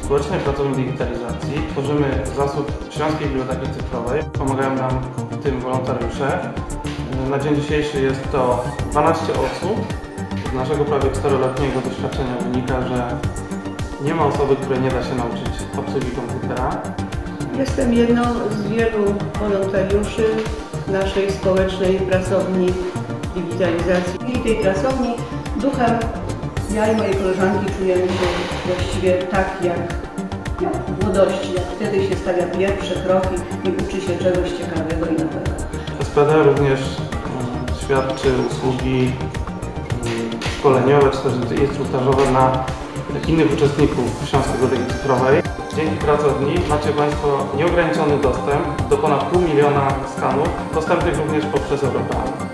Społecznej Pracowni Digitalizacji tworzymy zasób Śląskiej Biblioteki Cyfrowej. Pomagają nam w tym wolontariusze. Na dzień dzisiejszy jest to 12 osób. Z naszego prawie 4-letniego doświadczenia wynika, że nie ma osoby, której nie da się nauczyć obsługi komputera. Jestem jedną z wielu wolontariuszy naszej Społecznej Pracowni Digitalizacji. I tej pracowni duchem ja i moje koleżanki czujemy się właściwie tak jak w młodości, jak wtedy się stawia pierwsze kroki i uczy się czegoś ciekawego i nowego. SPD również świadczy usługi szkoleniowe czy też instruktażowe na innych uczestników Śląskiej Biblioteki Cyfrowej. Dzięki pracowni macie Państwo nieograniczony dostęp do ponad 500 000 skanów, dostępnych również poprzez Europę.